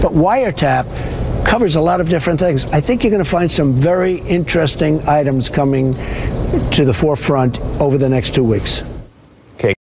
But Wiretap covers a lot of different things. I think you're going to find some very interesting items coming to the forefront over the next 2 weeks.